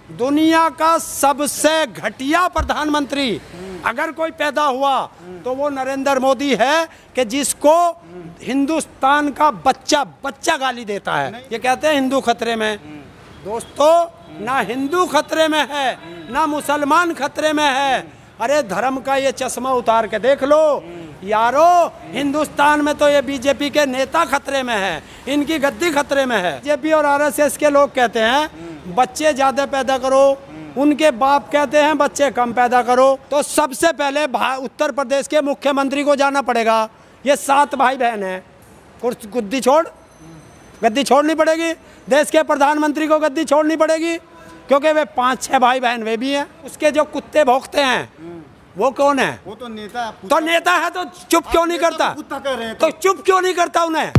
दुनिया का सबसे घटिया प्रधानमंत्री अगर कोई पैदा हुआ तो वो नरेंद्र मोदी है कि जिसको हिंदुस्तान का बच्चा गाली देता है। ये कहते हैं हिंदू खतरे में। दोस्तों, ना हिंदू खतरे में है ना मुसलमान खतरे में है। अरे धर्म का ये चश्मा उतार के देख लो यारो। हिंदुस्तान में तो ये बीजेपी के नेता खतरे में है, इनकी गद्दी खतरे में है। बीजेपी और आरएसएस के लोग कहते हैं बच्चे ज्यादा पैदा करो, उनके बाप कहते हैं बच्चे कम पैदा करो। तो सबसे पहले उत्तर प्रदेश के मुख्यमंत्री को जाना पड़ेगा। ये 7 भाई बहन है, गद्दी छोड़नी पड़ेगी। देश के प्रधानमंत्री को गद्दी छोड़नी पड़ेगी क्योंकि वे 5-6 भाई बहन वे भी हैं। उसके जो कुत्ते भौंकते हैं वो कौन है? वो तो नेता। तो नेता है तो चुप क्यों नहीं करता? तो चुप क्यों नहीं करता उन्हें?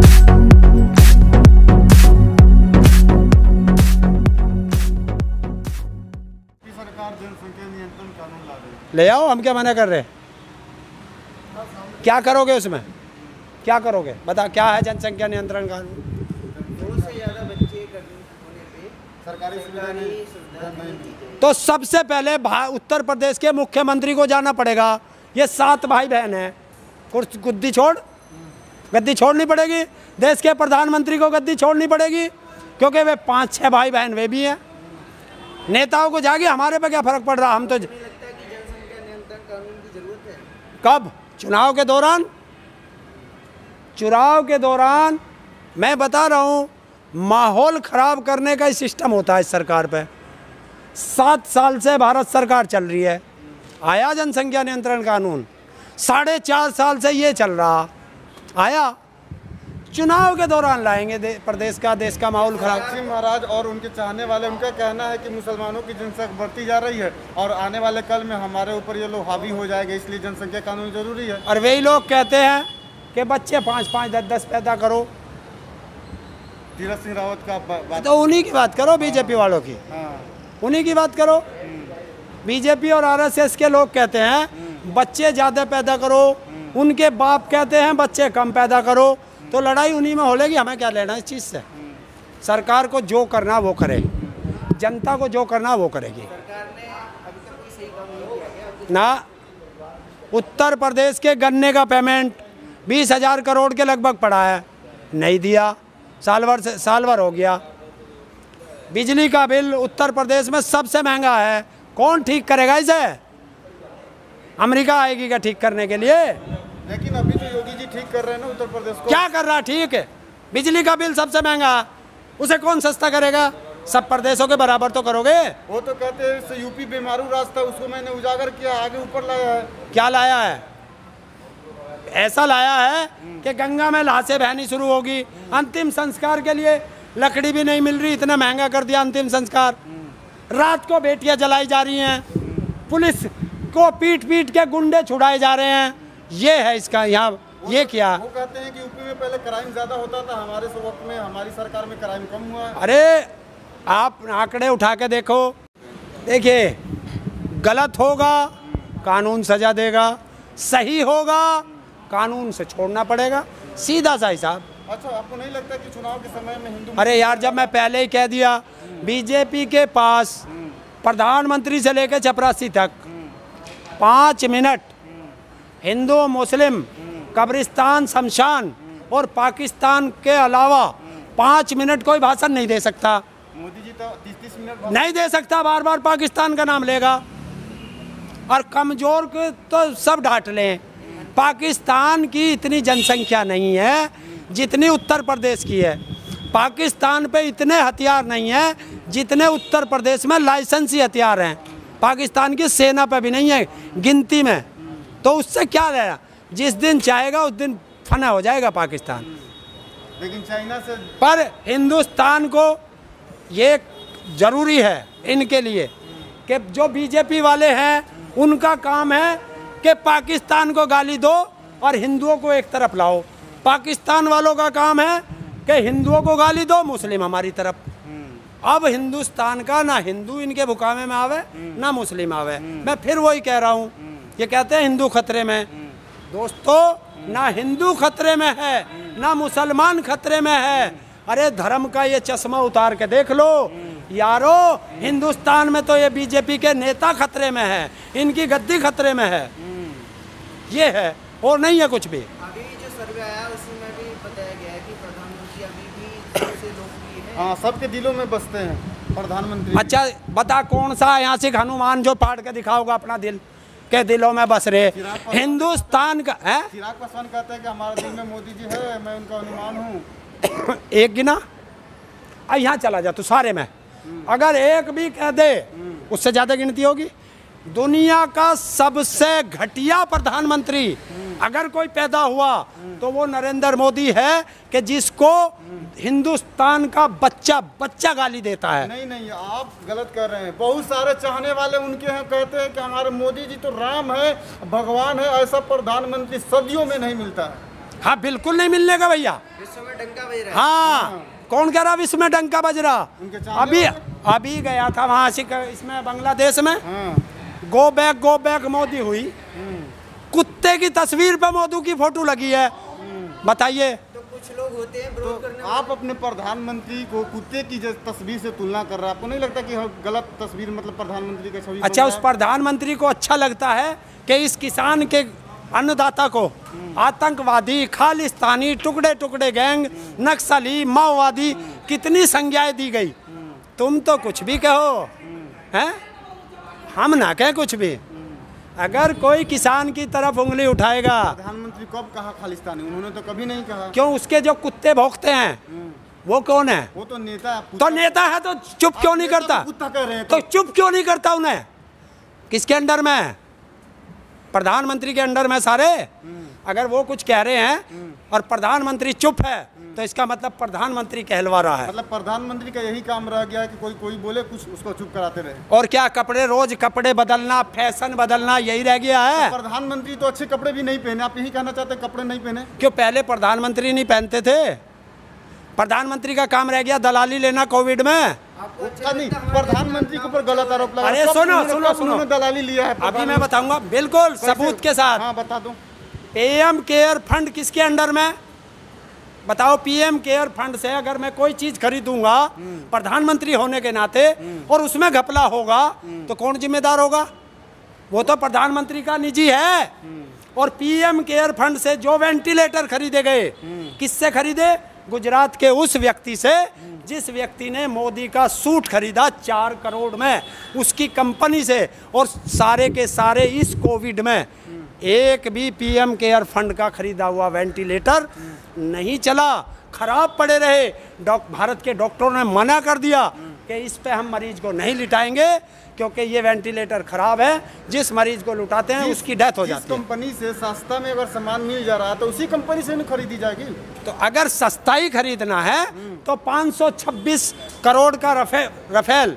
सरकार जनसंख्या नियंत्रण कानून ला रही है। ले आओ, हम क्या मना कर रहे? क्या करोगे उसमें? क्या करोगे बता? क्या है जनसंख्या नियंत्रण कानून? 2 से ज़्यादा बच्चे होने पे सरकारी सुविधा नहीं। तो सबसे पहले उत्तर प्रदेश के मुख्यमंत्री को जाना पड़ेगा। ये 7 भाई बहन है, गद्दी छोड़नी पड़ेगी। देश के प्रधानमंत्री को गद्दी छोड़नी पड़ेगी क्योंकि वे 5-6 भाई बहन वे भी हैं। नेताओं को जागे, हमारे पे क्या फर्क पड़ रहा? हम तो लगता है कि जनसंख्या नियंत्रण कानून की जरूरत है। कब? चुनाव के दौरान। चुनाव के दौरान मैं बता रहा हूँ, माहौल खराब करने का ही सिस्टम होता है इस सरकार पे। 7 साल से भारत सरकार चल रही है, आया जनसंख्या नियंत्रण कानून। 4.5 साल से ये चल रहा, आया। चुनाव के दौरान लाएंगे देश का माहौल खराब। महाराज और उनके चाहने वाले, उनका कहना है कि मुसलमानों की जनसंख्या बढ़ती जा रही है और आने वाले कल में हमारे ऊपर ये लोग हावी हो जाएंगे, इसलिए जनसंख्या कानून जरूरी है। और वही लोग कहते हैं कि बच्चे 5-5, 10-10 पैदा करो। तीरथ सिंह रावत का बात, तो उन्हीं की बात करो, बीजेपी वालों की। हाँ। उन्हीं की बात करो। बीजेपी और आरएसएस के लोग कहते हैं बच्चे ज़्यादा पैदा करो, उनके बाप कहते हैं बच्चे कम पैदा करो। तो लड़ाई उन्हीं में होगी, हमें क्या लेना इस चीज़ से? सरकार को जो करना वो करे, जनता को जो करना वो करेगी। सरकार ने अभी तक कोई सही काम नहीं किया क्या? ना, उत्तर प्रदेश के गन्ने का पेमेंट 20,000 करोड़ के लगभग पड़ा है, नहीं दिया। साल भर हो गया। बिजली का बिल उत्तर प्रदेश में सबसे महंगा है, कौन ठीक करेगा इसे? अमेरिका आएगी क्या ठीक करने के लिए? लेकिन अभी तो योगी जी ठीक कर रहे हैं ना उत्तर प्रदेश को। क्या कर रहा? ठीक है, बिजली का बिल सबसे महंगा, उसे कौन सस्ता करेगा? सब प्रदेशों के बराबर तो करोगे। वो तो कहते हैं यूपी बेमारू रास्ता, उसको मैंने उजागर किया, आगे ऊपर लाया है। क्या लाया है? ऐसा लाया है कि गंगा में लाशें बहनी शुरू होगी। अंतिम संस्कार के लिए लकड़ी भी नहीं मिल रही, इतना महंगा कर दिया अंतिम संस्कार। रात को बेटियां जलाई जा रही हैं, पुलिस को पीट के गुंडे छुड़ाए जा रहे हैं। ये है इसका यहाँ ये क्या? वो कहते हैं कि यूपी में पहले क्राइम ज्यादा होता था, हमारे वक्त में हमारी सरकार में क्राइम कम हुआ है। अरे आप आंकड़े उठा के देखो, देखिए गलत होगा कानून सजा देगा, सही होगा कानून से छोड़ना पड़ेगा, सीधा सा हिसाब। अच्छा, आपको नहीं लगता कि चुनाव के समय में हिंदू? अरे यार, जब मैं पहले ही कह दिया, बीजेपी के पास प्रधानमंत्री से लेकर चपरासी तक 5 मिनट हिंदू मुस्लिम कब्रिस्तान शमशान और पाकिस्तान के अलावा 5 मिनट कोई भाषण नहीं दे सकता। मोदी जी तो 30-30 मिनट नहीं दे सकता, बार बार पाकिस्तान का नाम लेगा। और कमजोर को तो सब डांट लें। पाकिस्तान की इतनी जनसंख्या नहीं है जितनी उत्तर प्रदेश की है। पाकिस्तान पे इतने हथियार नहीं है जितने उत्तर प्रदेश में लाइसेंसी हथियार हैं। पाकिस्तान की सेना पे भी नहीं है गिनती में। तो उससे क्या लेना? जिस दिन चाहेगा उस दिन फना हो जाएगा पाकिस्तान। लेकिन चाइना से पर हिंदुस्तान को ये ज़रूरी है इनके लिए कि जो बीजेपी वाले हैं उनका काम है कि पाकिस्तान को गाली दो और हिंदुओं को एक तरफ लाओ। पाकिस्तान वालों का काम है कि हिंदुओं को गाली दो, मुस्लिम हमारी तरफ। अब हिंदुस्तान का ना हिंदू इनके भुकामे में आवे ना मुस्लिम आवे। मैं फिर वही कह रहा हूँ, ये कहते हैं हिंदू खतरे में। दोस्तों, ना हिंदू खतरे में है ना मुसलमान खतरे में है। अरे धर्म का ये चश्मा उतार के देख लो यारो हिंदुस्तान में तो ये बीजेपी के नेता खतरे में है, इनकी गद्दी खतरे में है, ये है और नहीं है कुछ भी। अभी जो सर्वे आया उसमें भी बताया गया है कि प्रधानमंत्री अभी भी सबसे लोकप्रिय है। हाँ, सबके दिलों में बसते हैं प्रधानमंत्री। अच्छा बता कौन सा ऐतिहासिक हनुमान जो फाड़ के दिखाओगा अपना दिल के दिलों में बस रहे हिंदुस्तान का है। चिराग पासवान कहते हैं कि हमारे दिल में मोदी जी है, मैं उनका अनुमान हूँ। एक गिना यहाँ चला जा तू सारे में, अगर एक भी कह दे उससे ज्यादा गिनती होगी। दुनिया का सबसे घटिया प्रधानमंत्री अगर कोई पैदा हुआ तो वो नरेंद्र मोदी है कि जिसको हिंदुस्तान का बच्चा बच्चा गाली देता है। नहीं नहीं, आप गलत कर रहे हैं। बहुत सारे चाहने वाले उनके हैं, कहते हैं कि हमारे मोदी जी तो राम है, भगवान है, ऐसा प्रधानमंत्री सदियों में नहीं मिलता है। हाँ बिल्कुल नहीं मिलने का भैया, विश्व में डंका बज रहा है। हाँ कौन कह रहा विश्व में डंका बज रहा? उनके चाहने अभी वाले- अभी गया था वहाँ इसमें बांग्लादेश में, हाँ, गो बैक मोदी हुई, कुत्ते की तस्वीर पे मोदी की फोटो लगी है, बताइए। तो कुछ लोग होते हैं विरोध करने तो आप अपने प्रधानमंत्री को कुत्ते की तस्वीर से तुलना कर रहे हैं। आपको नहीं लगता कि गलत तस्वीर मतलब प्रधानमंत्री का छवि? अच्छा उस प्रधानमंत्री को अच्छा लगता है कि इस किसान के अन्नदाता को आतंकवादी, खालिस्तानी, टुकड़े टुकड़े गैंग, नक्सली, माओवादी कितनी संज्ञाएं दी गई। तुम तो कुछ भी कहो हैं, हम ना कहें कुछ भी। अगर कोई किसान की तरफ उंगली उठाएगा, प्रधानमंत्री कब कहा खालिस्तानी? उन्होंने तो कभी नहीं कहा। क्यों उसके जो कुत्ते भौंकते हैं वो कौन है? वो तो नेता है। तो नेता है तो चुप क्यों नहीं करता? कुत्ता कह रहे हैं तो चुप क्यों नहीं करता? उन्हें किसके अंडर में है? प्रधानमंत्री के अंडर में सारे। अगर वो कुछ कह रहे हैं और प्रधानमंत्री चुप है तो इसका मतलब प्रधानमंत्री कहलवा रहा है। मतलब प्रधानमंत्री का यही काम रह गया है कि कोई बोले कुछ उसको चुप कराते रहे। और क्या कपड़े, रोज कपड़े बदलना, फैशन बदलना, यही रह गया है। प्रधानमंत्री तो अच्छे कपड़े भी नहीं पहने। आप यही कहना चाहते हैं कपड़े नहीं पहने? क्यों पहले प्रधानमंत्री नहीं पहनते थे? प्रधानमंत्री का काम रह गया दलाली लेना कोविड में। आपको अच्छा नहीं, लगता है हमारे प्रधानमंत्री के ऊपर गलत आरोप लगा। अरे कब सुनो उन्होंने- सुनो कब सुनो, उन्होंने दलाली लिया है? अभी मैं बताऊंगा बिल्कुल सबूत के साथ। हाँ बता दो। पीएम केयर फंड किसके अंडर में? बताओ। पीएम केयर फंड से अगर मैं कोई चीज खरीदूंगा प्रधानमंत्री होने के नाते और उसमें घपला होगा तो कौन जिम्मेदार होगा? वो तो प्रधानमंत्री का निजी है। और पीएम केयर फंड से जो वेंटिलेटर खरीदे गए किससे खरीदे? गुजरात के उस व्यक्ति से जिस व्यक्ति ने मोदी का सूट खरीदा 4 करोड़ में, उसकी कंपनी से। और सारे के सारे इस कोविड में एक भी पीएम केयर फंड का खरीदा हुआ वेंटिलेटर नहीं चला, खराब पड़े रहे। भारत के डॉक्टरों ने मना कर दिया कि इस पे हम मरीज को नहीं लिटाएंगे क्योंकि ये वेंटिलेटर खराब है, जिस मरीज को लुटाते हैं उसकी डेथ हो जाती है। कंपनी से सस्ता में अगर सामान मिल जा रहा है तो उसी कंपनी से नहीं खरीदी जाएगी। तो अगर सस्ता ही खरीदना है तो 526 करोड़ का रफेल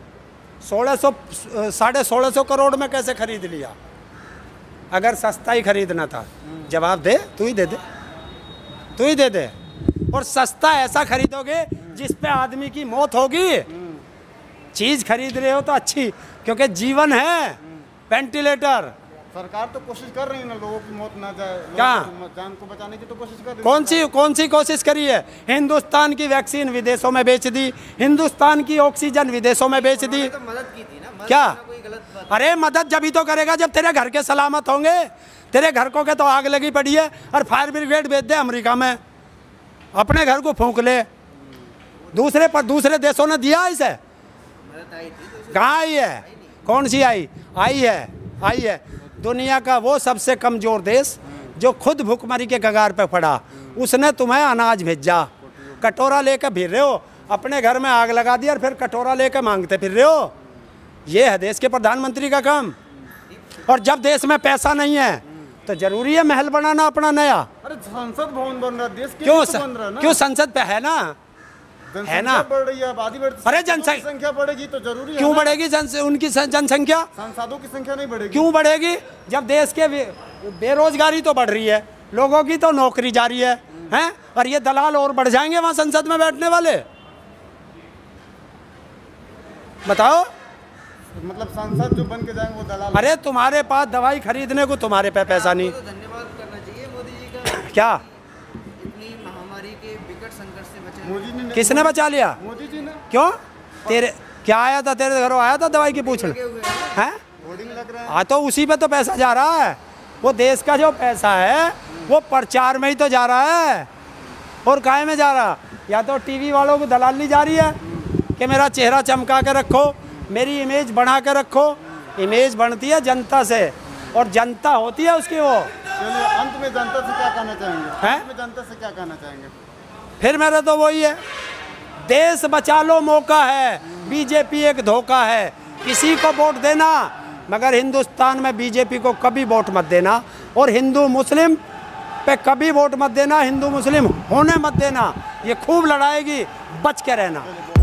1600 करोड़ में कैसे खरीद लिया? अगर सस्ता ही खरीदना था, जवाब दे, तू ही दे दे, तू ही दे दे। और सस्ता ऐसा खरीदोगे जिस पे आदमी की मौत होगी। चीज खरीद रहे हो तो अच्छी, क्योंकि जीवन है। वेंटिलेटर सरकार तो कोशिश कर रही है ना, लोगों की मौत ना जाए, क्या? लोगों की जान को बचाने की तो कोशिश कर रही है। कौन सी कोशिश करी है? हिंदुस्तान की वैक्सीन विदेशों में बेच दी, हिंदुस्तान की ऑक्सीजन विदेशों में बेच दी। तो मदद की थी ना, मदद क्या? करना कोई गलत बात। अरे मदद जब ही तो करेगा जब तेरे घर के सलामत होंगे। तेरे घर को के तो आग लगी पड़ी है और फायर ब्रिगेड भेज दे अमेरिका में, अपने घर को फूंक ले। दूसरे देशों ने दिया इसे? मदद आई थी तो कहाँ आई है? कौन सी आई है? दुनिया का वो सबसे कमजोर देश जो खुद भूखमरी के कगार पे पड़ा, उसने तुम्हें अनाज भेजा, कटोरा लेकर फिर रहे हो। अपने घर में आग लगा दी और फिर कटोरा लेकर मांगते फिर रहे हो। ये है देश के प्रधानमंत्री का काम। और जब देश में पैसा नहीं है तो जरूरी है महल बनाना अपना नया। अरे संसद भवन बन रहा है, देश के क्यों लिए तो बन रहा है ना। क्यों संसद पे है ना, है ना? बढ़ रही है, आबादी बढ़ रही है। अरे संख्या बढ़ेगी तो जरूरी है क्यों ना। बढ़ेगी उनकी जनसंख्या? सांसदों की संख्या नहीं बढ़ेगी। क्यों बढ़ेगी? जब देश के बेरोजगारी तो बढ़ रही है, लोगों की तो नौकरी जा रही है, हैं? और ये दलाल और बढ़ जाएंगे वहां संसद में बैठने वाले। बताओ। मतलब सांसद जो बन के जाएंगे वो दलाल। अरे तुम्हारे पास दवाई खरीदने को तुम्हारे पे पैसा नहीं। तो धन्यवाद करना चाहिए मोदी जी का, क्या? इतनी महामारी के विकट संकट से बचाने। मोदी ने किसने बचा लिया? मोदी जी ने। क्यों? तेरे क्या आया था, तेरे घरों आया था दवाई की पूछना है? होर्डिंग लग रहा है। हाँ तो उसी पे तो पैसा जा रहा है। वो देश का जो पैसा है वो प्रचार में ही तो जा रहा है, और काहे में जा रहा? या तो टीवी वालों को दलाली जा रही है कि मेरा चेहरा चमका के रखो, मेरी इमेज बना के रखो। इमेज बनती है जनता से, और जनता होती है उसकी वो। चलिए, अंत में जनता से क्या कहना चाहेंगे? हैं? अंत में जनता से क्या कहना चाहेंगे? फिर मेरा तो वही है, देश बचा लो मौका है, बीजेपी एक धोखा है। किसी को वोट देना, मगर हिंदुस्तान में बीजेपी को कभी वोट मत देना, और हिंदू मुस्लिम पे कभी वोट मत देना, हिंदू मुस्लिम होने मत देना। ये खूब लड़ाएगी, बच के रहना।